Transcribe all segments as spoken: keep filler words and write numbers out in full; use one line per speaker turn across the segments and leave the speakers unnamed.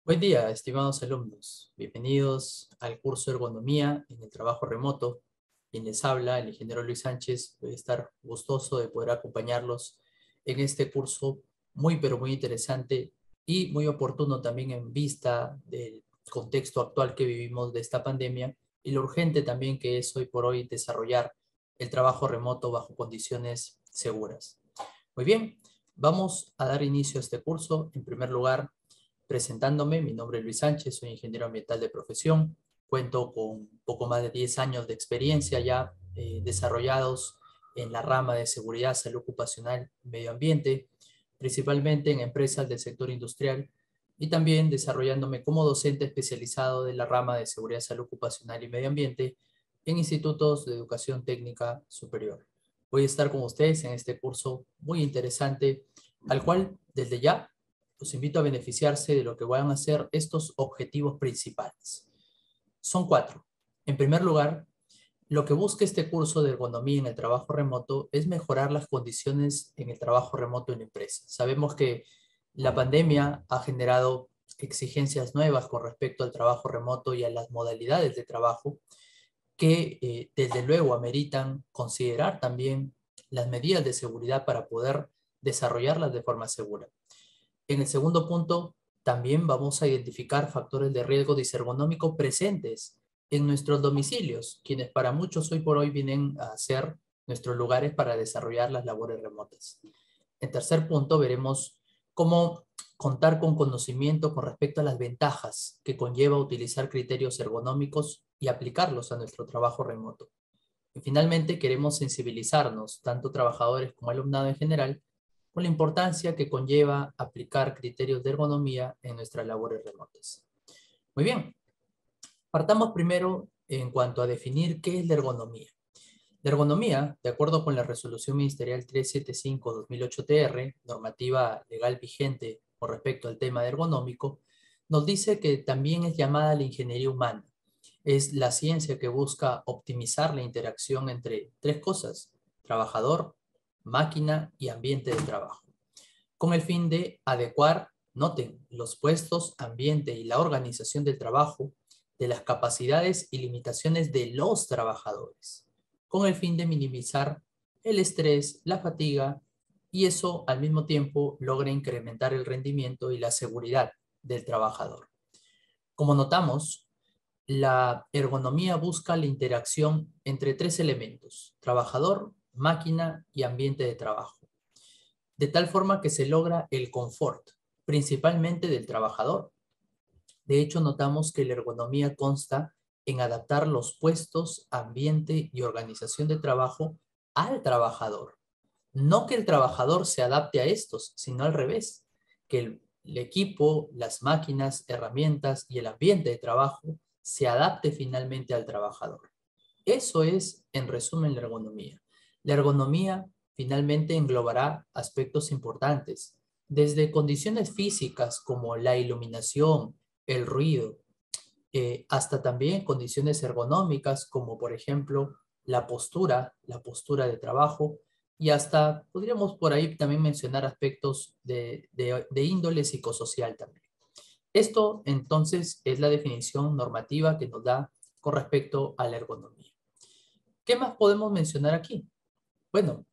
Buen día, estimados alumnos. Bienvenidos al curso de Ergonomía en el trabajo remoto. Quien les habla, el ingeniero Luis Sánchez. Voy a estar gustoso de poder acompañarlos en este curso muy, pero muy interesante y muy oportuno también en vista del contexto actual que vivimos de esta pandemia y lo urgente también que es hoy por hoy desarrollar el trabajo remoto bajo condiciones seguras. Muy bien, vamos a dar inicio a este curso. En primer lugar, presentándome, mi nombre es Luis Sánchez, soy ingeniero ambiental de profesión, cuento con poco más de diez años de experiencia ya eh, desarrollados en la rama de seguridad, salud ocupacional y medio ambiente, principalmente en empresas del sector industrial y también desarrollándome como docente especializado de la rama de seguridad, salud ocupacional y medio ambiente en institutos de educación técnica superior. Voy a estar con ustedes en este curso muy interesante, al cual desde ya los invito a beneficiarse de lo que van a ser estos objetivos principales. Son cuatro. En primer lugar, lo que busca este curso de ergonomía en el trabajo remoto es mejorar las condiciones en el trabajo remoto en empresas. Sabemos que la pandemia ha generado exigencias nuevas con respecto al trabajo remoto y a las modalidades de trabajo que eh, desde luego ameritan considerar también las medidas de seguridad para poder desarrollarlas de forma segura. En el segundo punto, también vamos a identificar factores de riesgo disergonómico presentes en nuestros domicilios, quienes para muchos hoy por hoy vienen a ser nuestros lugares para desarrollar las labores remotas. En tercer punto, veremos cómo contar con conocimiento con respecto a las ventajas que conlleva utilizar criterios ergonómicos y aplicarlos a nuestro trabajo remoto. Y finalmente, queremos sensibilizarnos, tanto trabajadores como alumnado en general, con la importancia que conlleva aplicar criterios de ergonomía en nuestras labores remotas. Muy bien, partamos primero en cuanto a definir qué es la ergonomía. La ergonomía, de acuerdo con la Resolución Ministerial trescientos setenta y cinco guión dos mil ocho T R, normativa legal vigente con respecto al tema de ergonómico, nos dice que también es llamada la ingeniería humana. Es la ciencia que busca optimizar la interacción entre tres cosas: trabajador, máquina y ambiente de trabajo, con el fin de adecuar, noten, los puestos, ambiente y la organización del trabajo de las capacidades y limitaciones de los trabajadores, con el fin de minimizar el estrés, la fatiga, y eso al mismo tiempo logra incrementar el rendimiento y la seguridad del trabajador. Como notamos, la ergonomía busca la interacción entre tres elementos: trabajador, máquina y ambiente de trabajo, de tal forma que se logra el confort, principalmente del trabajador. De hecho, notamos que la ergonomía consta en adaptar los puestos, ambiente y organización de trabajo al trabajador. No que el trabajador se adapte a estos, sino al revés, que el, el equipo, las máquinas, herramientas y el ambiente de trabajo se adapte finalmente al trabajador. Eso es, en resumen, la ergonomía. La ergonomía finalmente englobará aspectos importantes, desde condiciones físicas como la iluminación, el ruido, eh, hasta también condiciones ergonómicas como por ejemplo la postura, la postura de trabajo, y hasta podríamos por ahí también mencionar aspectos de, de, de índole psicosocial también. Esto entonces es la definición normativa que nos da con respecto a la ergonomía. ¿Qué más podemos mencionar aquí? Bueno,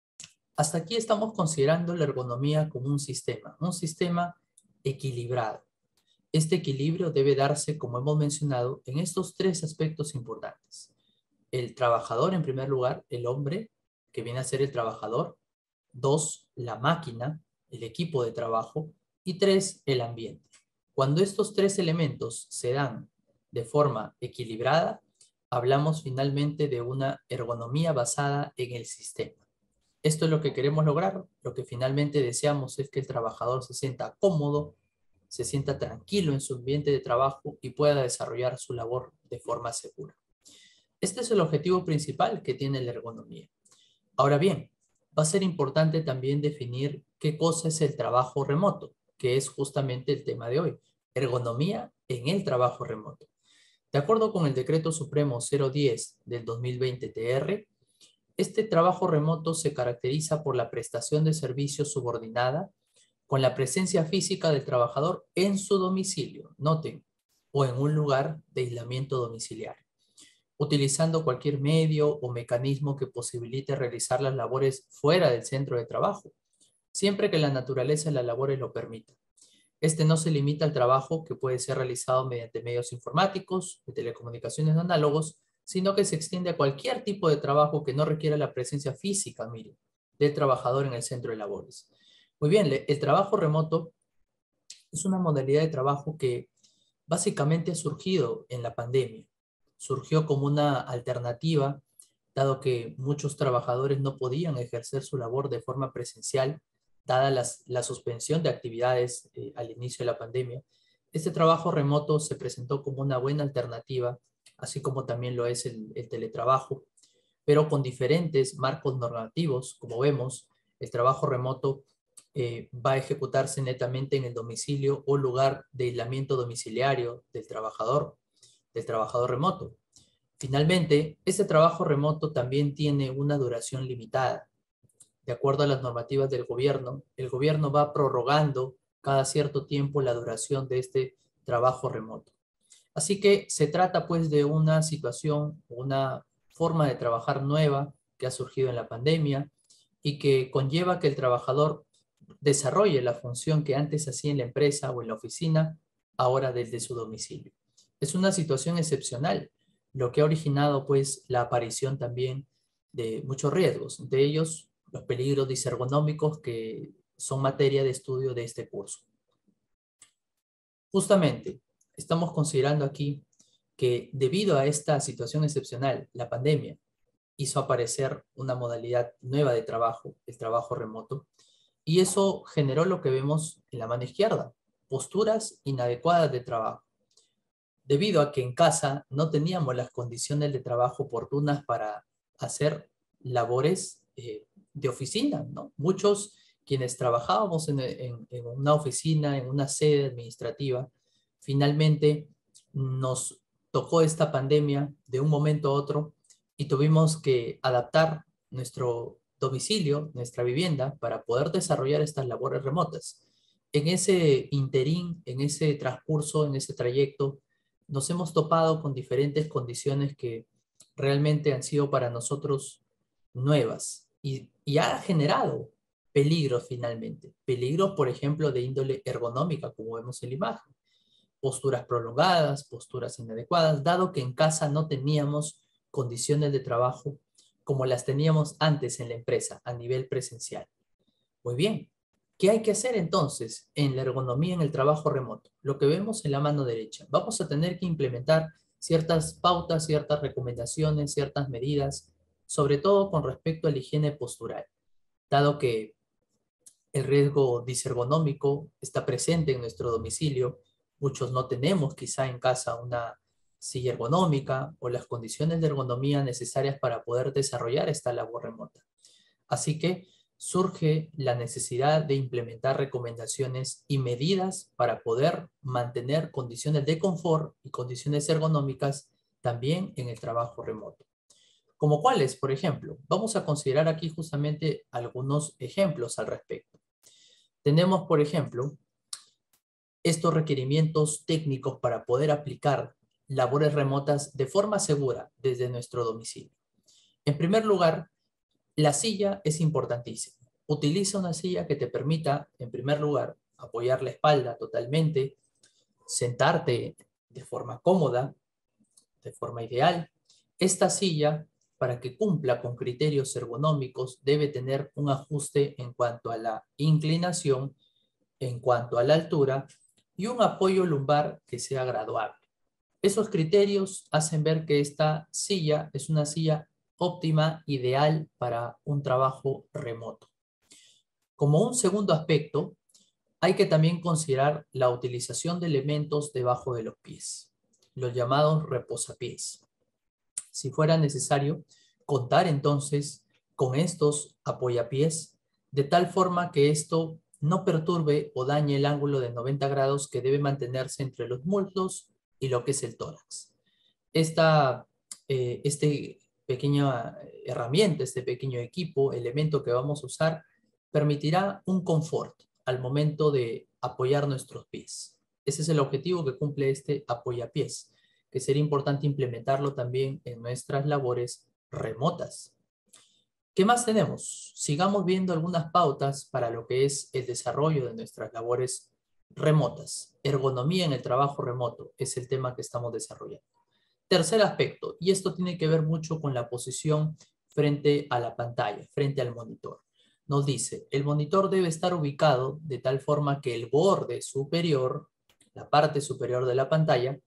hasta aquí estamos considerando la ergonomía como un sistema, un sistema equilibrado. Este equilibrio debe darse, como hemos mencionado, en estos tres aspectos importantes. El trabajador, en primer lugar, el hombre, que viene a ser el trabajador. Dos, la máquina, el equipo de trabajo. Y tres, el ambiente. Cuando estos tres elementos se dan de forma equilibrada, hablamos finalmente de una ergonomía basada en el sistema. Esto es lo que queremos lograr. Lo que finalmente deseamos es que el trabajador se sienta cómodo, se sienta tranquilo en su ambiente de trabajo y pueda desarrollar su labor de forma segura. Este es el objetivo principal que tiene la ergonomía. Ahora bien, va a ser importante también definir qué cosa es el trabajo remoto, que es justamente el tema de hoy: ergonomía en el trabajo remoto. De acuerdo con el Decreto Supremo cero diez del dos mil veinte T R, este trabajo remoto se caracteriza por la prestación de servicios subordinada con la presencia física del trabajador en su domicilio, noten, o en un lugar de aislamiento domiciliario, utilizando cualquier medio o mecanismo que posibilite realizar las labores fuera del centro de trabajo, siempre que la naturaleza de las labores lo permita. Este no se limita al trabajo que puede ser realizado mediante medios informáticos, de telecomunicaciones no análogos, sino que se extiende a cualquier tipo de trabajo que no requiera la presencia física, mire, del trabajador en el centro de labores. Muy bien, el trabajo remoto es una modalidad de trabajo que básicamente ha surgido en la pandemia. Surgió como una alternativa, dado que muchos trabajadores no podían ejercer su labor de forma presencial, dada las, la suspensión de actividades eh, al inicio de la pandemia. Este trabajo remoto se presentó como una buena alternativa, así como también lo es el, el teletrabajo, pero con diferentes marcos normativos. Como vemos, el trabajo remoto eh, va a ejecutarse netamente en el domicilio o lugar de aislamiento domiciliario del trabajador, del trabajador remoto. Finalmente, este trabajo remoto también tiene una duración limitada. De acuerdo a las normativas del gobierno, el gobierno va prorrogando cada cierto tiempo la duración de este trabajo remoto. Así que se trata pues de una situación, una forma de trabajar nueva que ha surgido en la pandemia y que conlleva que el trabajador desarrolle la función que antes hacía en la empresa o en la oficina, ahora desde su domicilio. Es una situación excepcional, lo que ha originado pues la aparición también de muchos riesgos, entre ellos los peligros disergonómicos que son materia de estudio de este curso. Justamente, estamos considerando aquí que debido a esta situación excepcional, la pandemia hizo aparecer una modalidad nueva de trabajo, el trabajo remoto, y eso generó lo que vemos en la mano izquierda, posturas inadecuadas de trabajo. Debido a que en casa no teníamos las condiciones de trabajo oportunas para hacer labores eh, de oficina, ¿no? Muchos quienes trabajábamos en, en, en una oficina, en una sede administrativa, finalmente nos tocó esta pandemia de un momento a otro y tuvimos que adaptar nuestro domicilio, nuestra vivienda, para poder desarrollar estas labores remotas. En ese interín, en ese transcurso, en ese trayecto, nos hemos topado con diferentes condiciones que realmente han sido para nosotros nuevas y, y ha generado peligros finalmente. Peligros, por ejemplo, de índole ergonómica, como vemos en la imagen. Posturas prolongadas, posturas inadecuadas, dado que en casa no teníamos condiciones de trabajo como las teníamos antes en la empresa a nivel presencial. Muy bien, ¿qué hay que hacer entonces en la ergonomía en el trabajo remoto? Lo que vemos en la mano derecha. Vamos a tener que implementar ciertas pautas, ciertas recomendaciones, ciertas medidas, sobre todo con respecto a la higiene postural, dado que el riesgo disergonómico está presente en nuestro domicilio. Muchos no tenemos quizá en casa una silla ergonómica o las condiciones de ergonomía necesarias para poder desarrollar esta labor remota. Así que surge la necesidad de implementar recomendaciones y medidas para poder mantener condiciones de confort y condiciones ergonómicas también en el trabajo remoto. ¿Como cuáles? Por ejemplo, vamos a considerar aquí justamente algunos ejemplos al respecto. Tenemos, por ejemplo, estos requerimientos técnicos para poder aplicar labores remotas de forma segura desde nuestro domicilio. En primer lugar, la silla es importantísima. Utiliza una silla que te permita, en primer lugar, apoyar la espalda totalmente, sentarte de forma cómoda, de forma ideal. Esta silla, para que cumpla con criterios ergonómicos, debe tener un ajuste en cuanto a la inclinación, en cuanto a la altura y un apoyo lumbar que sea graduable. Esos criterios hacen ver que esta silla es una silla óptima, ideal para un trabajo remoto. Como un segundo aspecto, hay que también considerar la utilización de elementos debajo de los pies, los llamados reposapiés. Si fuera necesario, contar entonces con estos apoyapiés de tal forma que esto no perturbe o dañe el ángulo de noventa grados que debe mantenerse entre los muslos y lo que es el tórax. Esta eh, este pequeña herramienta, este pequeño equipo, elemento que vamos a usar, permitirá un confort, al momento de apoyar nuestros pies. Ese es el objetivo que cumple este apoyapiés, que sería importante implementarlo también en nuestras labores remotas. ¿Qué más tenemos? Sigamos viendo algunas pautas para lo que es el desarrollo de nuestras labores remotas. Ergonomía en el trabajo remoto es el tema que estamos desarrollando. Tercer aspecto, y esto tiene que ver mucho con la posición frente a la pantalla, frente al monitor. Nos dice, el monitor debe estar ubicado de tal forma que el borde superior, la parte superior de la pantalla,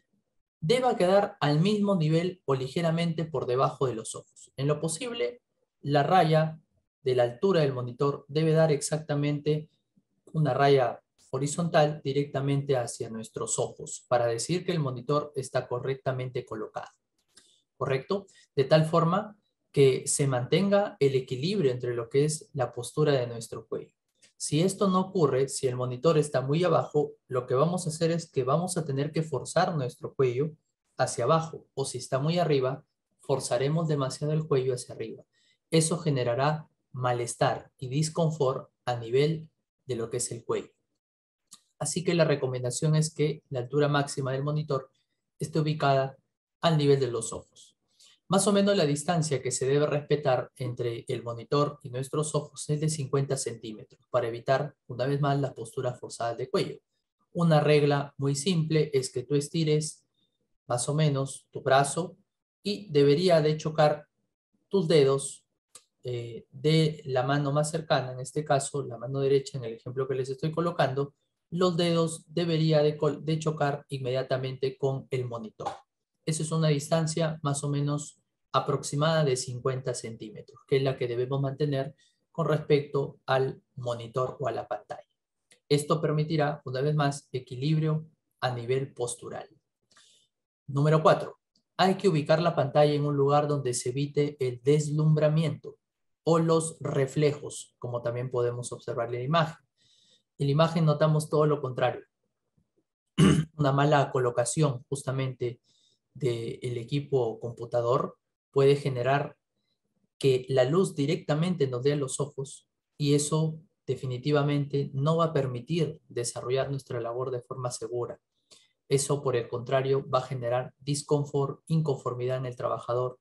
deba quedar al mismo nivel o ligeramente por debajo de los ojos. En lo posible, la raya de la altura del monitor debe dar exactamente una raya horizontal directamente hacia nuestros ojos para decir que el monitor está correctamente colocado. ¿Correcto? De tal forma que se mantenga el equilibrio entre lo que es la postura de nuestro cuello. Si esto no ocurre, si el monitor está muy abajo, lo que vamos a hacer es que vamos a tener que forzar nuestro cuello hacia abajo, o si está muy arriba, forzaremos demasiado el cuello hacia arriba. Eso generará malestar y disconfort a nivel de lo que es el cuello. Así que la recomendación es que la altura máxima del monitor esté ubicada al nivel de los ojos. Más o menos la distancia que se debe respetar entre el monitor y nuestros ojos es de cincuenta centímetros para evitar, una vez más, las posturas forzadas de cuello. Una regla muy simple es que tú estires más o menos tu brazo y debería de chocar tus dedos eh, de la mano más cercana, en este caso la mano derecha en el ejemplo que les estoy colocando, los dedos debería de, de chocar inmediatamente con el monitor. Esa es una distancia más o menos aproximada de cincuenta centímetros, que es la que debemos mantener con respecto al monitor o a la pantalla. Esto permitirá, una vez más, equilibrio a nivel postural. Número cuatro. Hay que ubicar la pantalla en un lugar donde se evite el deslumbramiento o los reflejos, como también podemos observar en la imagen. En la imagen notamos todo lo contrario. Una mala colocación justamente del equipo computador puede generar que la luz directamente nos dé a los ojos y eso definitivamente no va a permitir desarrollar nuestra labor de forma segura. Eso, por el contrario, va a generar disconfort, inconformidad en el trabajador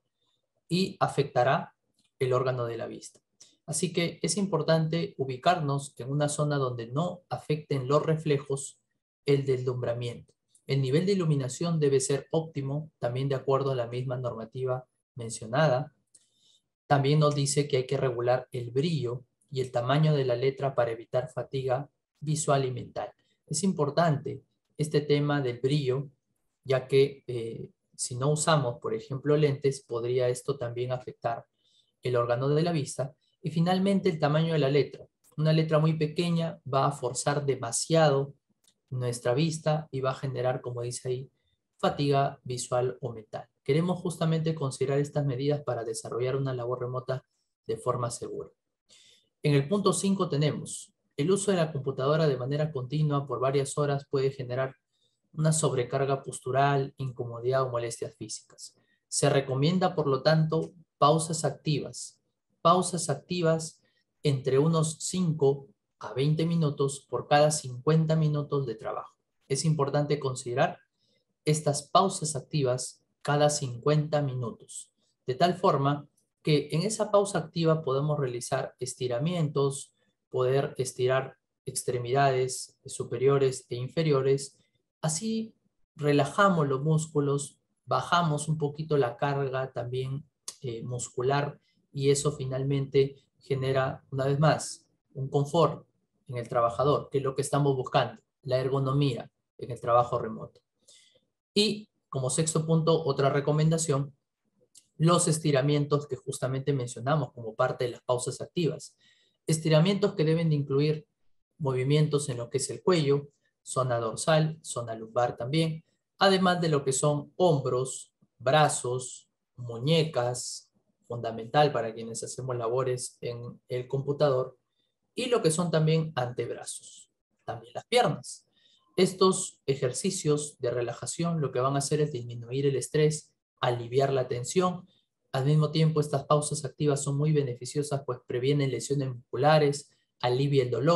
y afectará el órgano de la vista. Así que es importante ubicarnos en una zona donde no afecten los reflejos el deslumbramiento. El nivel de iluminación debe ser óptimo, también de acuerdo a la misma normativa mencionada. También nos dice que hay que regular el brillo y el tamaño de la letra para evitar fatiga visual y mental. Es importante este tema del brillo, ya que eh, si no usamos, por ejemplo, lentes, podría esto también afectar el órgano de la vista. Y finalmente el tamaño de la letra. Una letra muy pequeña va a forzar demasiado nuestra vista y va a generar, como dice ahí, fatiga visual o mental. Queremos justamente considerar estas medidas para desarrollar una labor remota de forma segura. En el punto cinco tenemos, el uso de la computadora de manera continua por varias horas puede generar una sobrecarga postural, incomodidad o molestias físicas. Se recomienda, por lo tanto, pausas activas. Pausas activas entre unos cinco a veinte minutos por cada cincuenta minutos de trabajo. Es importante considerar estas pausas activas cada cincuenta minutos, de tal forma que en esa pausa activa podemos realizar estiramientos, poder estirar extremidades superiores e inferiores. Así relajamos los músculos, bajamos un poquito la carga también eh, muscular y eso finalmente genera, una vez más, un confort en el trabajador, que es lo que estamos buscando, la ergonomía en el trabajo remoto. Y como sexto punto, otra recomendación, los estiramientos que justamente mencionamos como parte de las pausas activas. Estiramientos que deben de incluir movimientos en lo que es el cuello, zona dorsal, zona lumbar también, además de lo que son hombros, brazos, muñecas, fundamental para quienes hacemos labores en el computador, y lo que son también antebrazos, también las piernas. Estos ejercicios de relajación lo que van a hacer es disminuir el estrés, aliviar la tensión. Al mismo tiempo, estas pausas activas son muy beneficiosas, pues previenen lesiones musculares, alivia el dolor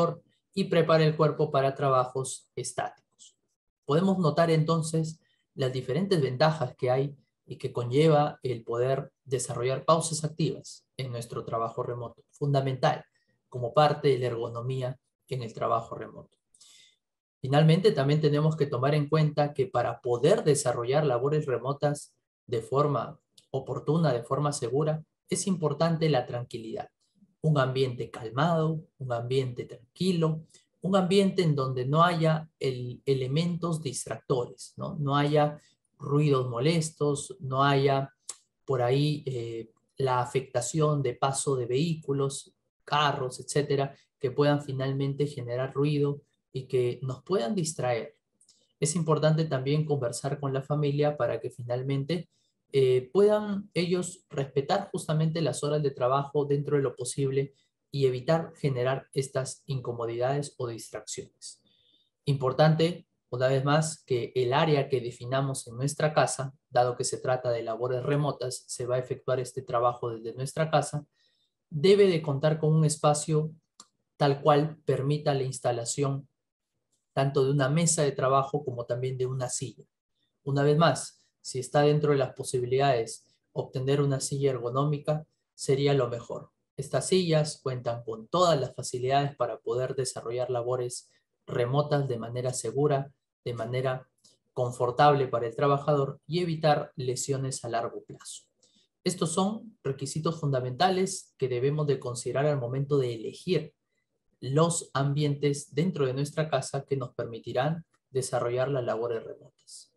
y prepara el cuerpo para trabajos estáticos. Podemos notar entonces las diferentes ventajas que hay y que conlleva el poder desarrollar pausas activas en nuestro trabajo remoto, fundamental como parte de la ergonomía en el trabajo remoto. Finalmente, también tenemos que tomar en cuenta que para poder desarrollar labores remotas de forma oportuna, de forma segura, es importante la tranquilidad. Un ambiente calmado, un ambiente tranquilo, un ambiente en donde no haya el, elementos distractores, ¿no? No haya ruidos molestos, no haya por ahí eh, la afectación de paso de vehículos, carros, etcétera, que puedan finalmente generar ruido y que nos puedan distraer. Es importante también conversar con la familia para que finalmente eh, puedan ellos respetar justamente las horas de trabajo dentro de lo posible y evitar generar estas incomodidades o distracciones. Importante, una vez más, que el área que definamos en nuestra casa, dado que se trata de labores remotas, se va a efectuar este trabajo desde nuestra casa, debe de contar con un espacio tal cual permita la instalación tanto de una mesa de trabajo como también de una silla. Una vez más, si está dentro de las posibilidades obtener una silla ergonómica, sería lo mejor. Estas sillas cuentan con todas las facilidades para poder desarrollar labores remotas de manera segura, de manera confortable para el trabajador y evitar lesiones a largo plazo. Estos son requisitos fundamentales que debemos de considerar al momento de elegir los ambientes dentro de nuestra casa que nos permitirán desarrollar las labores remotas.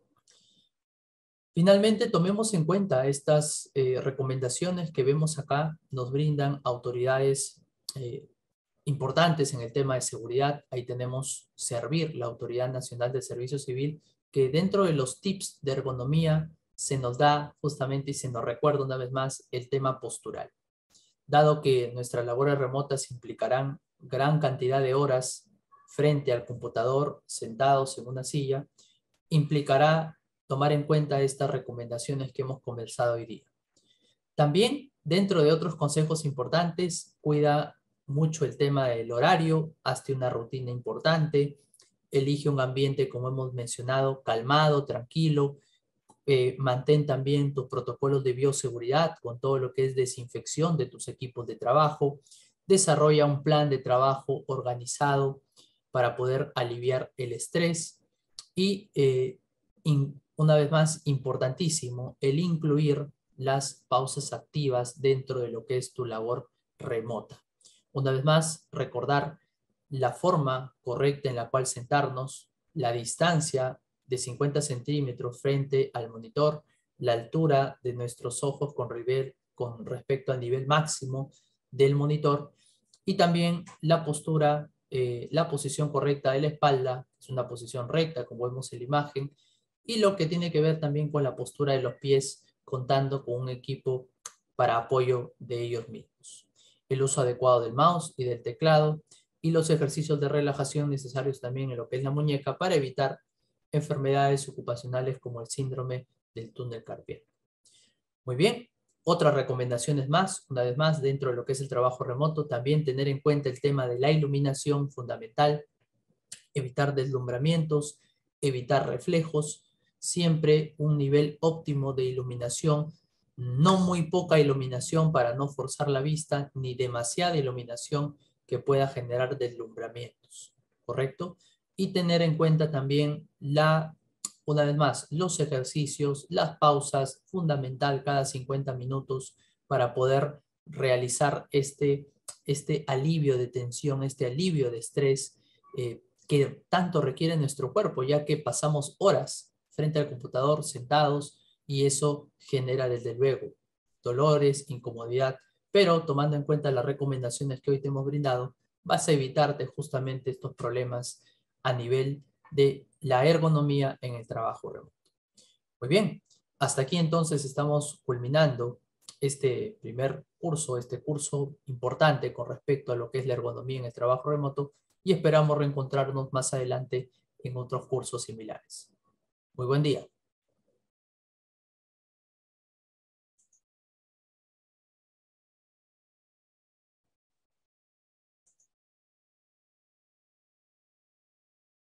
Finalmente, tomemos en cuenta estas eh, recomendaciones que vemos acá, nos brindan autoridades eh, importantes en el tema de seguridad. Ahí tenemos Servir, la Autoridad Nacional de Servicio Civil, que dentro de los tips de ergonomía se nos da justamente y se nos recuerda una vez más el tema postural. Dado que nuestras labores remotas implicarán gran cantidad de horas frente al computador, sentados en una silla, implicará tomar en cuenta estas recomendaciones que hemos conversado hoy día. También, dentro de otros consejos importantes, cuida mucho el tema del horario, hazte una rutina importante, elige un ambiente, como hemos mencionado, calmado, tranquilo, eh, mantén también tus protocolos de bioseguridad con todo lo que es desinfección de tus equipos de trabajo, desarrolla un plan de trabajo organizado para poder aliviar el estrés y, eh, in, una vez más, importantísimo, el incluir las pausas activas dentro de lo que es tu labor remota. Una vez más, recordar la forma correcta en la cual sentarnos, la distancia de cincuenta centímetros frente al monitor, la altura de nuestros ojos con, nivel, con respecto al nivel máximo del monitor y también la postura, eh, la posición correcta de la espalda, es una posición recta como vemos en la imagen, y lo que tiene que ver también con la postura de los pies contando con un equipo para apoyo de ellos mismos. El uso adecuado del mouse y del teclado y los ejercicios de relajación necesarios también en lo que es la muñeca para evitar enfermedades ocupacionales como el síndrome del túnel carpiano. Muy bien, otras recomendaciones más, una vez más, dentro de lo que es el trabajo remoto, también tener en cuenta el tema de la iluminación fundamental, evitar deslumbramientos, evitar reflejos, siempre un nivel óptimo de iluminación, no muy poca iluminación para no forzar la vista, ni demasiada iluminación que pueda generar deslumbramientos, ¿correcto? Y tener en cuenta también la, una vez más, los ejercicios, las pausas, fundamental cada cincuenta minutos para poder realizar este, este alivio de tensión, este alivio de estrés eh, que tanto requiere nuestro cuerpo, ya que pasamos horas frente al computador sentados y eso genera desde luego dolores, incomodidad, pero tomando en cuenta las recomendaciones que hoy te hemos brindado, vas a evitarte justamente estos problemas a nivel de la ergonomía en el trabajo remoto. Muy bien, hasta aquí entonces estamos culminando este primer curso, este curso importante con respecto a lo que es la ergonomía en el trabajo remoto y esperamos reencontrarnos más adelante en otros cursos similares. Muy buen día.